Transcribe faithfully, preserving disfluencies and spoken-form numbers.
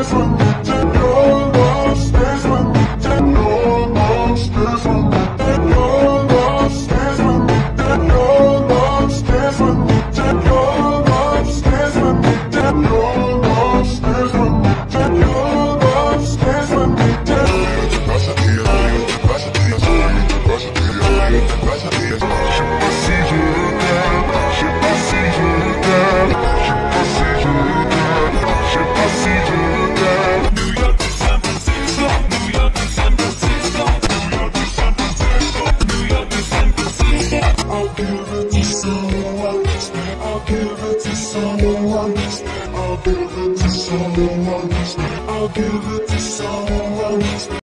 stays with me. Your love stays with me. Your love stays with me. Your love stays with me. Your love stays with me. Your love stays with me. Your love stays with me. Your love stays with me. I'll give it to someone. I'll give it to someone. I'll give it to someone. I'll give it to someone.